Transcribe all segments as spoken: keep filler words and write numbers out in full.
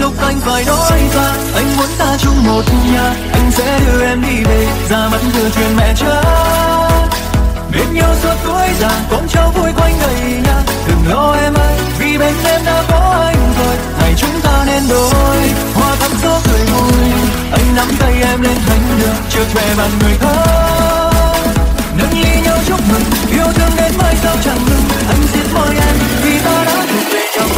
lúc anh phải nói ra anh muốn ta chung một nhà, anh sẽ đưa em đi về ra mắt thừa truyền mẹ cha. Bên nhau suốt tuổi già con cháu vui quanh đầy nhà, đừng lo em ơi vì bên em đã có anh rồi. Ngày chúng ta nên đôi hoa thắm gió cười vui, anh nắm tay em lên thánh đường trước về bàn người thân. Nâng ly nhau chúc mừng yêu thương đến mai sau chẳng ngừng, anh siết môi em vì ta đã thuộc về nhau.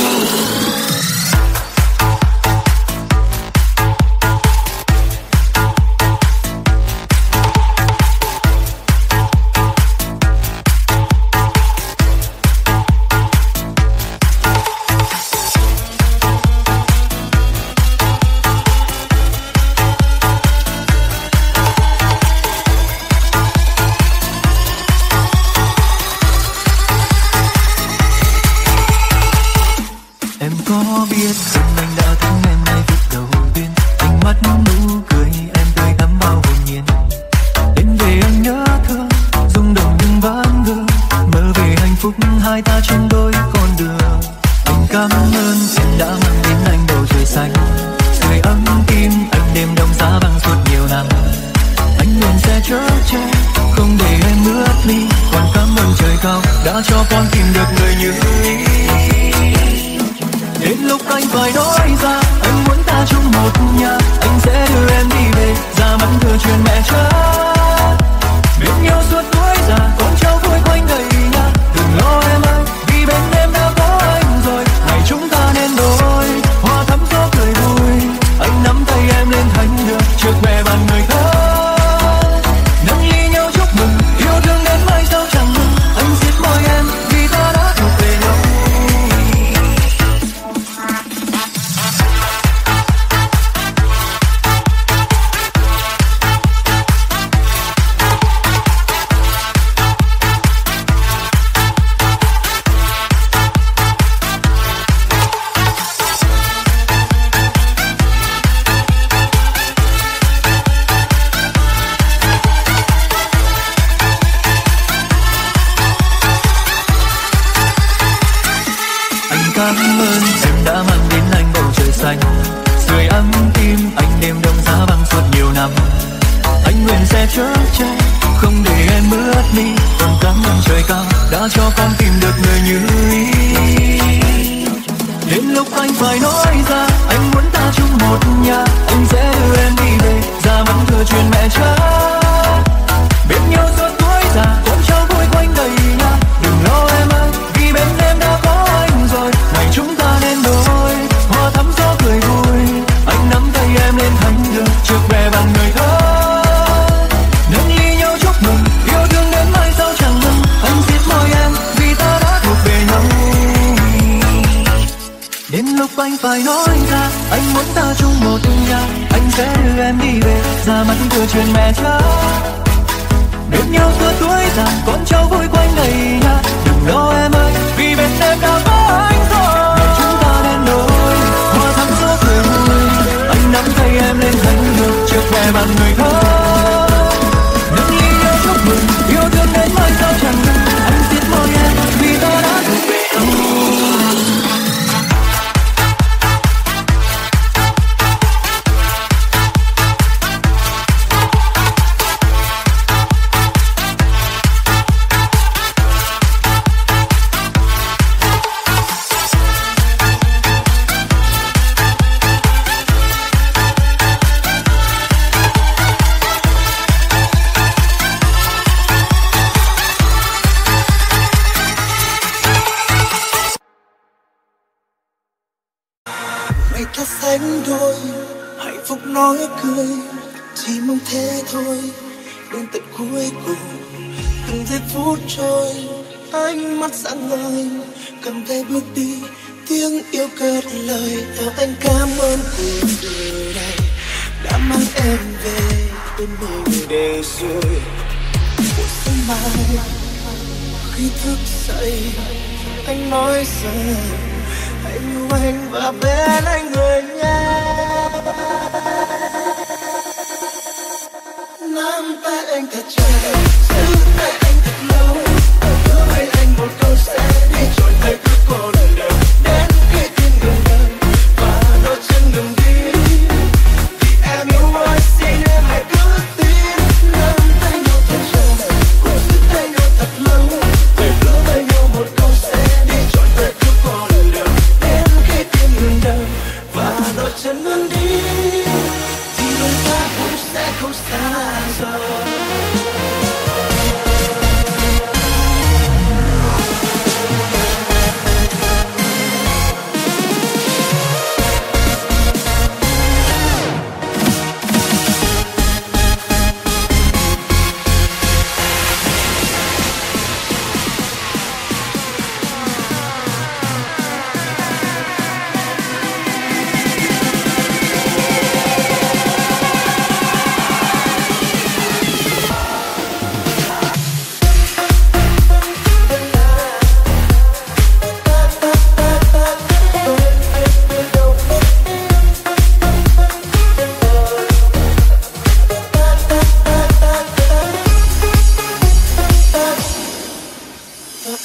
Nắm tay anh thật chặt, giữ tay anh thật lâu, hứa với anh một câu sẽ đi trọn đời cứ còn đời đến khi tim gần gần và đôi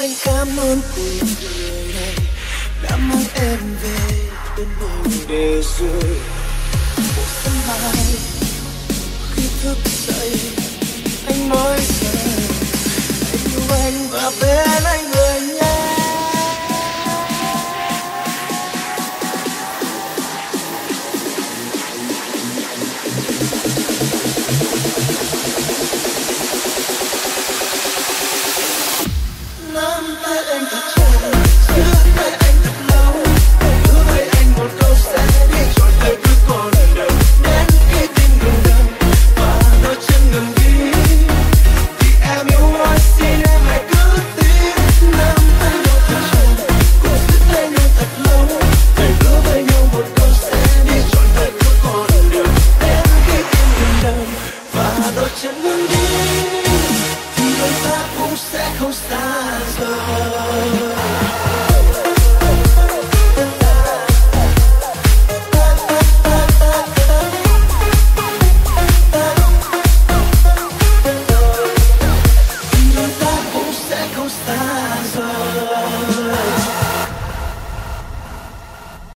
Anh cảm ơn cuộc đời này đã mang em về bên bờ để rồi một sân mai khi thức dậy anh nói rằng anh yêu anh và bên anh